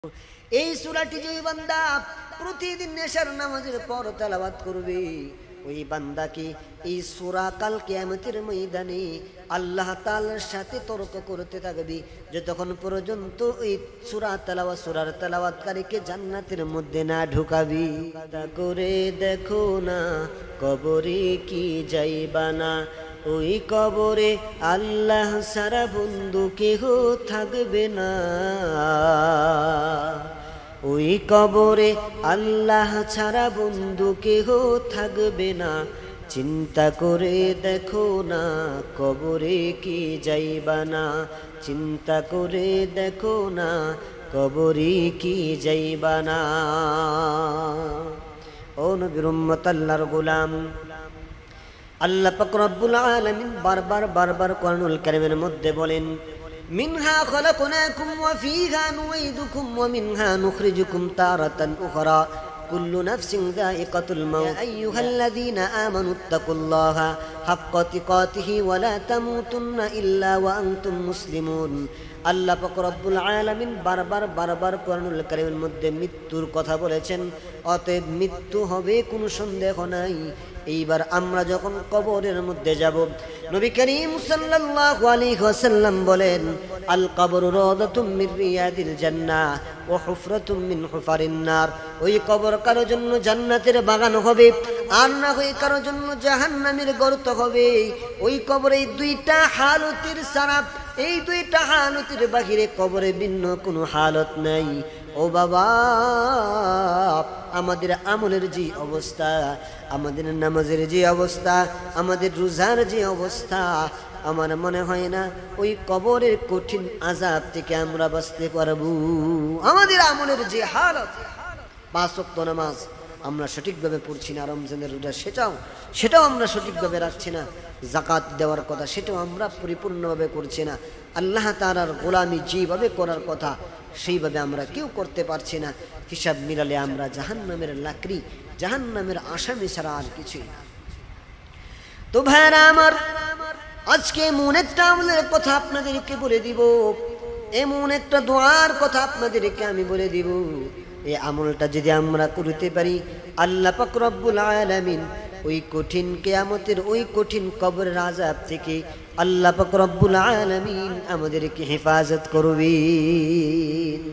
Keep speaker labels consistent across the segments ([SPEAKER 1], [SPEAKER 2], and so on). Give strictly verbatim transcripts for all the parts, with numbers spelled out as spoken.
[SPEAKER 1] এই সূরাটি যে বান্দা প্রতিদিন এশার নামাজের পর তেলাওয়াত করবে, ওই বান্দাকে এই সূরা কাল কিয়ামতের ময়দানে আল্লাহ তাআলার সাথে তর্ক করতে থাকবে যতক্ষণ পর্যন্ত ওই সূরা তেলাওয়াত সূরার তেলাওয়াতকারীকে জান্নাতের মধ্যে না ঢুকাবি। তা করে দেখো না কবরে কি যাইবা না, ওই কবরে আল্লাহ সারা বন্ধু কেহ থাকবে না। ওই কবরে আল্লাহ ছাড়া বন্ধু কেহ থাকবে না। চিন্তা করে দেখো না কবরে কি যাইবা না, চিন্তা করে দেখো না কবরে কি যাইবা না। ও নবীর উম্মত আল্লাহর গোলাম, আল্লাহ পাক রব্বুল আলামিন বারবার বারবার কোরআনুল কারীমের মধ্যে বলেন, মিনহা খলাকনাকুম ওয়া ফীহা নুঈদুকুম ওয়া মিনহা নুখরিজুকুম তারাতান উখরা কুল্লু নাফসিন যায়িকাতুল মাউত আইয়ুহাল্লাযীনা আমানুত্তাকুল্লাহা হাক্কা তিকাতিহি ওয়া লা তামুতুন্না ইল্লা ওয়া আনতুম মুসলিমুন। আল্লাহ পাক রব্বুল আলামিন বারবার বারবার কোরআনুল কারীমের মধ্যে মৃত্যুর কথা বলেছেন, অতএব মৃত্যু হবে কোনো সন্দেহ নাই। এইবার আমরা যখন কবরের মধ্যে যাব, নবী করিম সাল্লাল্লাহু আলাইহি ওয়াসাল্লাম বলেন, আল কবরু রাওদাতুম মির রিয়াদিল জান্নাহ ওয়া হুফরাতুম মিন হুফারিন নার। ওই কবর কারো জন্য জান্নাতের বাগান হবে, আর না হয় কারো জন্য জাহান্নামের গর্ত হবে। ওই কবরে দুইটা হালতের ছাড়া, এই দুইটা হালতের বাহিরে কবরে ভিন্ন কোনো হালত নাই। ও বাবা, আমাদের আমলের যে অবস্থা, আমাদের নামাজের যে অবস্থা, আমাদের রোজার যে অবস্থা, আমার মনে হয় না ওই কবরের কঠিন আযাব থেকে আমরা বাঁচতে পারবো। আমাদের আমলের যে হালত, পাঁচ ওয়াক্ত নামাজ আমরা সঠিকভাবে পড়ছি না, রমজানের রোজা সেটাও সেটাও আমরা সঠিকভাবে রাখছি না, যাকাত দেওয়ার কথা সেটাও আমরা পরিপূর্ণভাবে করছি না, আল্লাহ তাআলার গোলামি যেভাবে করার কথা সেইভাবে আমরা কেউ করতে পারছি না। হিসাব মিলালে আমরা জাহান্নামের লাকড়ি, জাহান্নামের আসামি ছাড়া আর কিছুই না। তো ভাইরা আমার, আজকে এমন একটা আমলের কথা আপনাদেরকে বলে দিব, এমন একটা দোয়ার কথা আপনাদেরকে আমি বলে দিব, এই আমলটা যদি আমরা করতে পারি, আল্লাহ পাক রব্বুল আলামিন ওই কঠিন কিয়ামতের ওই কঠিন কবরের আযাব থেকে আল্লাহ পাক রব্বুল আলামিন আমাদেরকে হেফাজত করবেন।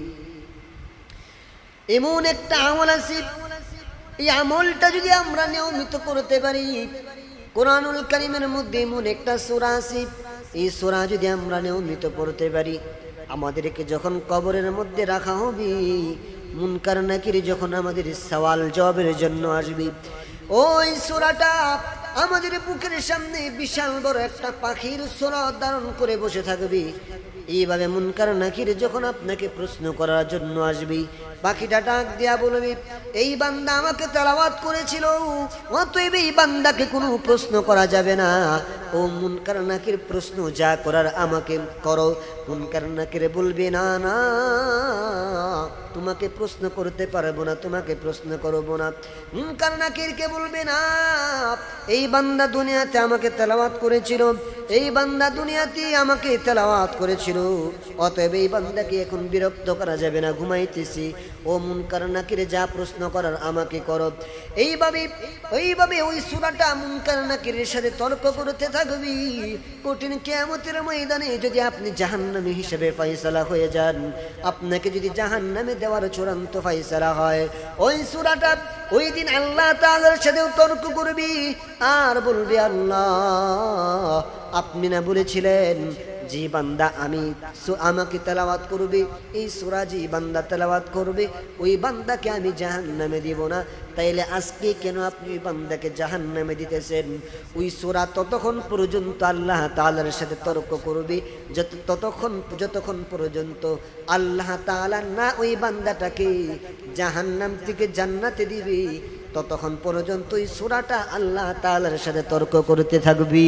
[SPEAKER 1] এমন একটা আমল আছে, এই আমলটা যদি আমরা নিয়মিত করতে পারি, কোরআনুল কারীমের মধ্যে এমন একটা সূরা আছে, এই সূরা যদি আমরা নিয়মিত পড়তে পারি, আমাদেরকে যখন কবরের মধ্যে রাখা হবে, মুনকার নাকির যখন আমাদের সওয়াল জবাবের জন্য আসবে, ওই সূরাটা আমাদের বুকের সামনে বিশাল বড় একটা পাখির সূরা ধারণ করে বসে থাকবে। এইভাবে মুনকার নাকির যখন আপনাকে প্রশ্ন করার জন্য আসবে, পাখিটা ডাক দিয়া বলবে, এই বান্দা আমাকে তেলাওয়াত করেছিল, অতএব এই বান্দাকে কোনো প্রশ্ন করা যাবে না। ও মুনকার নাকির, প্রশ্ন যা করার আমাকে করো। মুনকার নাকির বলবে, না না, তোমাকে প্রশ্ন করতে পারবো না, তোমাকে প্রশ্ন করবো না। মুনকার নাকিরকে বলবে, না, এই বান্দা দুনিয়াতে আমাকে তেলাওয়াত করেছিল, এই বান্দা দুনিয়াতে আমাকে তেলাওয়াত করেছিল, অতএব এই বান্দাকে এখন বিরক্ত করা যাবে না, ঘুমাইতেছি। ও মুনকার নাকির, যা প্রশ্ন করার আমাকে করো। এইভাবে এইভাবে ওই সূরাটা মুনকার নাকিরের সাথে তর্ক করতে থাকবি। কঠিন কিয়ামতের ময়দানে যদি আপনি জাহান্নামী হিসেবে ফয়সালা হয়ে যান, আপনাকে যদি জাহান্নামে দেওয়ার চূড়ান্ত ফয়সালা হয়, ওই সূরাটা ওই দিন আল্লাহ তাআলার সাথে তর্ক করবি আর বলবি, আল্লাহ আপনি না বলেছিলেন যে বান্দা আমি আমাকে তেলাওয়াত করবে, এই সূরা যে বান্দা তেলাওয়াত করবে ওই বান্দাকে আমি জাহান্নামে দিব না, তাইলে আজকে কেন আপনি ওই বান্দাকে জাহান্নামে দিতেছেন? ওই সূরা ততক্ষণ পর্যন্ত আল্লাহ তাআলার সাথে তর্ক করবে যত ততক্ষণ যতক্ষণ পর্যন্ত আল্লাহ তাআলা না ওই বান্দাটাকে জাহান্নাম থেকে জান্নাতে দিবে, ততক্ষণ পর্যন্ত ওই সূরাটা আল্লাহ তাআলার সাথে তর্ক করতে থাকবি।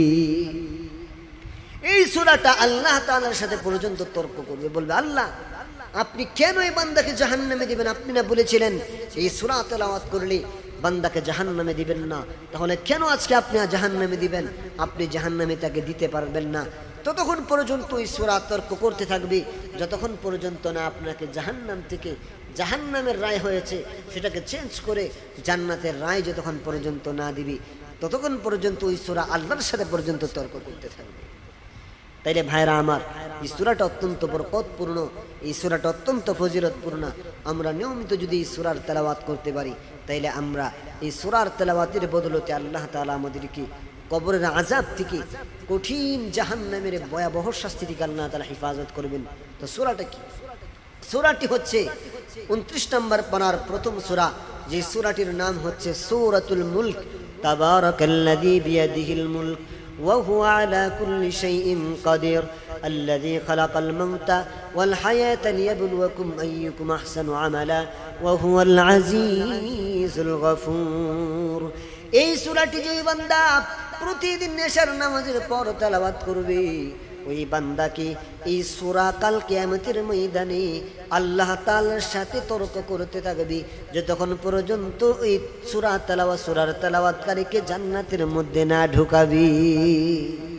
[SPEAKER 1] এই সূরাটা আল্লাহ তাআলার সাথে পর্যন্ত তর্ক করবে, বলবে, আল্লাহ আপনি কেন এই বান্দাকে জাহান্নামে দিবেন? আপনি না বলেছিলেন এই সূরা তেলাওয়াত করলে বান্দাকে জাহান্নামে দিবেন না, তাহলে কেন আজকে আপনি জাহান্নামে দিবেন? আপনি জাহান্নামে তাকে দিতে পারবেন না। ততক্ষণ পর্যন্ত ওই সূরা তর্ক করতে থাকবে যতক্ষণ পর্যন্ত না আপনাকে জাহান্নাম থেকে জাহান্নামের রায় হয়েছে সেটাকে চেঞ্জ করে জান্নাতের রায় যতক্ষণ পর্যন্ত না দিবি ততক্ষণ পর্যন্ত ওই সূরা আল্লাহর সাথে পর্যন্ত তর্ক করতে থাকবে। তাইলে ভাইরা আমার, এই সূরাটা অত্যন্ত বরকতপূর্ণ, এই সূরাটা অত্যন্ত ফজিলতপূর্ণ। আমরা নিয়মিত যদি এই সূরার তেলাওয়াত করতে পারি তাইলে আমরা এই সূরার তেলাওয়াতের বদলতে আল্লাহ তাআলা আমাদেরকে কবরের আযাব থেকে, কঠিন জাহান্নামের ভয়াবহ শাস্তি থেকে আল্লাহ তাআলা হেফাজত করবেন। তো সূরাটা কি? সূরাটি হচ্ছে উনত্রিশ নম্বর পারার প্রথম সূরা, যে সূরাটির নাম হচ্ছে সূরাতুল মুলক। তাবারাকাল্লাযী বিয়াদিহিল মুলক ওয়া হুয়া আলা কুল্লি শাইইন কাদির الذي خلق الموت والحياة ليبلوكم أيكم أحسن عملا وهو العزيز الغفور। এই সূরাটি যে বান্দা প্রতিদিন নেশার নামাজের পর তেলাওয়াত করবে ওই বান্দাকে এই সূরা কাল কিয়ামতের ময়দানে আল্লাহ তাআলার সাথে তর্ক করতে থাকবে যতক্ষণ পর্যন্ত ওই সূরা তেলাওয়াত সূরার তেলাওয়াতকারীকে জান্নাতের মধ্যে না ঢুকাবি।